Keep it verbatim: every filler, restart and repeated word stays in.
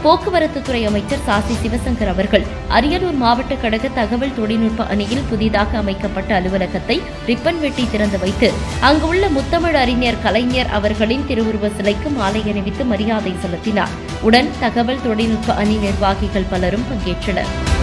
போக்குவரத்து துறை அமைச்சர் சாசி சிவசங்கர் அவர்கள் அரியலூர் மாவட்ட கழக தகவல் தொழில்நுட்ப அணியில் புதிதாக அமைக்கப்பட்ட அலுவலகத்தை ரிப்பன் வெட்டி திறந்து வைத்து அங்குள்ள முத்தமிழ் அறிஞர் கலைஞர் அவர்களின் திருவுருவ சிலைக்கு மாலை அணிவித்து மரியாதை செலுத்தினார். உடன் தகவல் தொழில்நுட்ப அணி நிர்வாகிகள் பலரும் பங்கேற்றனர்.